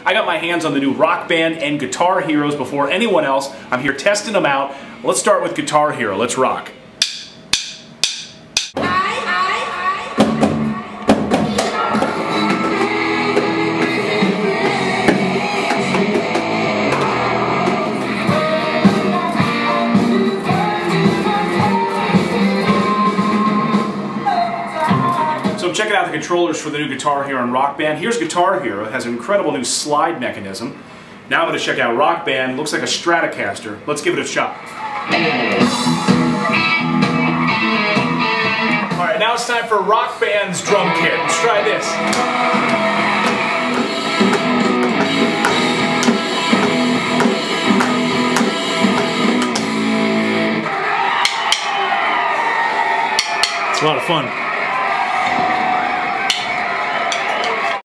I got my hands on the new Rock Band and Guitar Heroes before anyone else. I'm here testing them out. Let's start with Guitar Hero. Let's rock. So I'm checking out the controllers for the new Guitar Hero and Rockband. Here's Guitar Hero. It has an incredible new slide mechanism. Now I'm going to check out Rockband. Looks like a Stratocaster. Let's give it a shot. Alright, now it's time for Rockband's drum kit. Let's try this. It's a lot of fun.